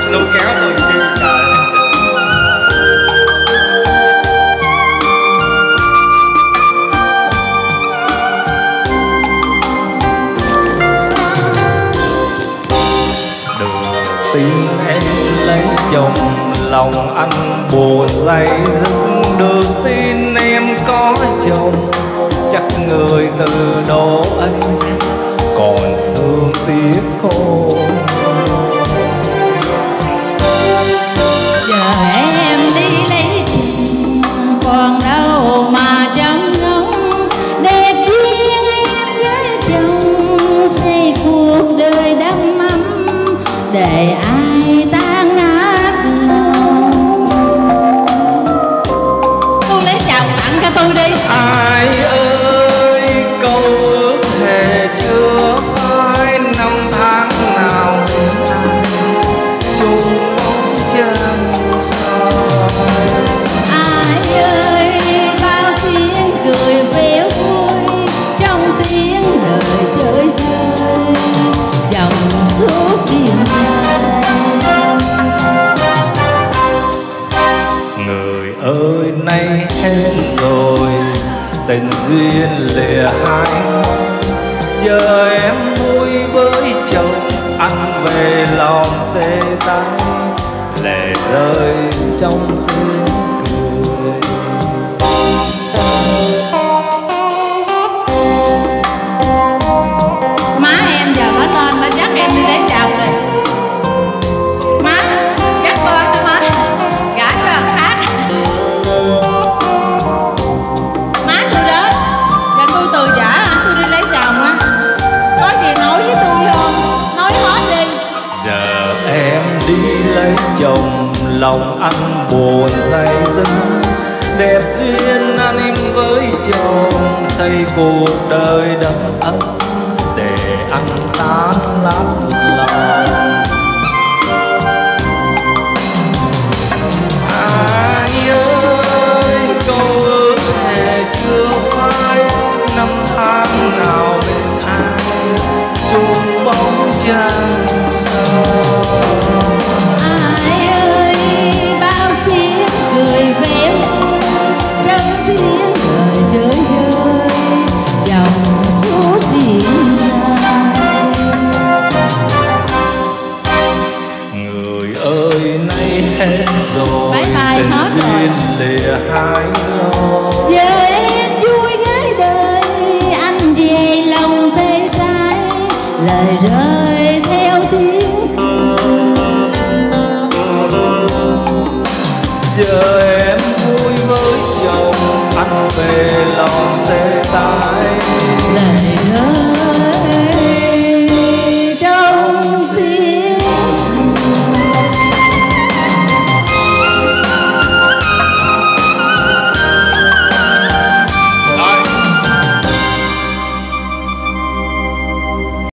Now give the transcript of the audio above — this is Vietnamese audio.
Lôi kéo tôi kêu trời. Đầu tiên em lấy chồng, lòng anh buồn dây dứt. Được tin em có chồng, chắc người từ đó anh còn thương tiếc cô. Giờ em đi lấy chồng, còn đâu mà trông ngóng. Đẹp duyên em với chồng, xây cuộc đời đắm ấm, để ai tan nát lòng. Tôi lấy chồng tặng cho tôi đi. Ai ơi câu ước thề chưa phai, năm tháng nào chung bóng chân soi. Ai ơi bao tiếng cười véo vui, trong tiếng đời chơi vơi dòng suốt đêm dài. Người ơi nay hết rồi, tình duyên lìa hai. Giờ em vui với chồng, anh về lòng tê tái, lệ rơi trong tiếng cười. Má em giờ có tên mà dắt em đi lấy chồng rồi. Má dắt con đó má, gả cho thằng khác. Má tôi đó, giờ tôi từ giả tôi đi lấy chồng á. Có gì nói với tôi không? Nói hết đi. Giờ em đi lấy chồng, lòng anh buồn dây dứt. Đẹp duyên anh em với chồng, xây cuộc đời đầm ấm, để anh tan lắm lòng. Ai ơi câu ước thề chưa phai, năm tháng nào bên ai chung bóng chân soi. Ai ơi bao tiếng cười véo trong tiếng đời chơi vơi dòng suốt đêm dài. Người ơi nay hết rồi, Bye bye, tình hết rồi. duyên lìa hai lối. Giờ em vui với đời, anh về lòng tê tái, lời rơi theo tiếng cười. Giờ em vui với chồng, anh về lòng